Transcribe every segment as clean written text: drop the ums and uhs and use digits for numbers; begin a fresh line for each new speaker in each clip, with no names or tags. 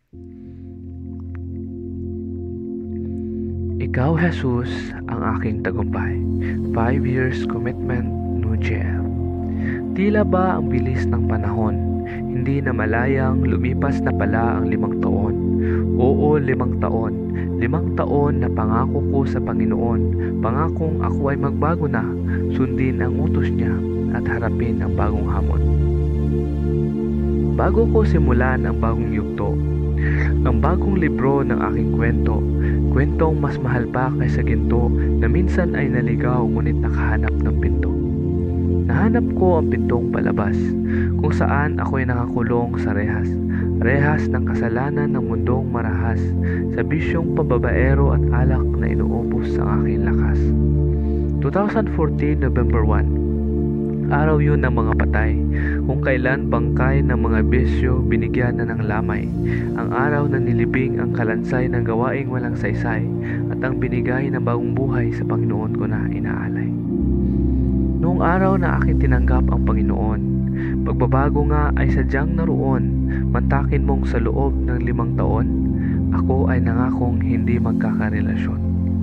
Ikaw, Jesus, ang aking tagumpay. 5 years commitment, no jail. Tila ba ang bilis ng panahon? Hindi na malayang lumipas na pala ang 5 taon. Oo, 5 taon. 5 taon na pangako ko sa Panginoon. Pangakong ako ay magbago na, sundin ang utos niya at harapin ang bagong hamon. Bago ko simulan ang bagong yugto, ang bagong libro ng aking kwento, kwentong mas mahal pa kaysa ginto na minsan ay naligaw ngunit nakahanap ng pinto. Nahanap ko ang pintong palabas kung saan ako'y nakakulong sa rehas. Rehas ng kasalanan ng mundong marahas, sa bisyong pababaero at alak na inuubos ang aking lakas. 2014 November 1. Araw yun ng mga patay, kung kailan bangkay ng mga bisyo binigyan na ng lamay. Ang araw na nilibing ang kalansay ng gawaing walang saysay, at ang binigay na bagong buhay sa Panginoon ko na inaalay. Noong araw na aking tinanggap ang Panginoon, pagbabago nga ay sadyang naroon. Mantakin mong sa loob ng 5 taon, ako ay nangakong hindi magkakarelasyon.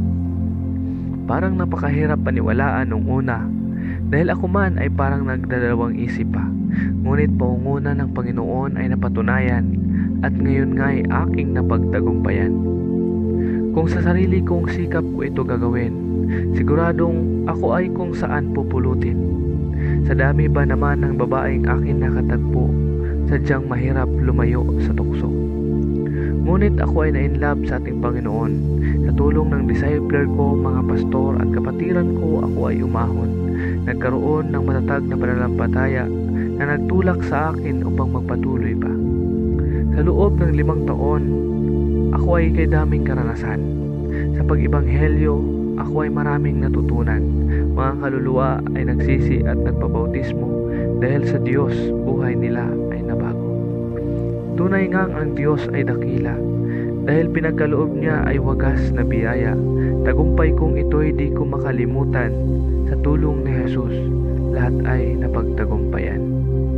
Parang napakahirap paniwalaan nung una, dahil ako man ay parang nagdadalawang isip pa. Ngunit paunguna ng Panginoon ay napatunayan, at ngayon nga ay aking napagtagumpayan. Kung sa sarili kong sikap ko ito gagawin, siguradong ako ay kung saan pupulutin. Sa dami ba naman ng babaeng akin nakatagpo, sadyang mahirap lumayo sa tukso. Ngunit ako ay na-inlove sa ating Panginoon. Sa tulong ng discipler ko, mga pastor at kapatiran ko, ako ay umahon. Nagkaroon ng matatag na pananampalataya na nagtulak sa akin upang magpatuloy pa. Sa loob ng 5 taon, ako ay kay daming karanasan. Sa pag-ibanghelyo, ako ay maraming natutunan. Mga kaluluwa ay nagsisi at nagpabautismo dahil sa Diyos, buhay nila ay nabago. Tunay ngang ang Diyos ay dakila, dahil pinagkaloob niya ay wagas na biyaya. Tagumpay kong ito'y di ko makalimutan. Sa tulong ni Jesus, lahat ay napagtagumpayan.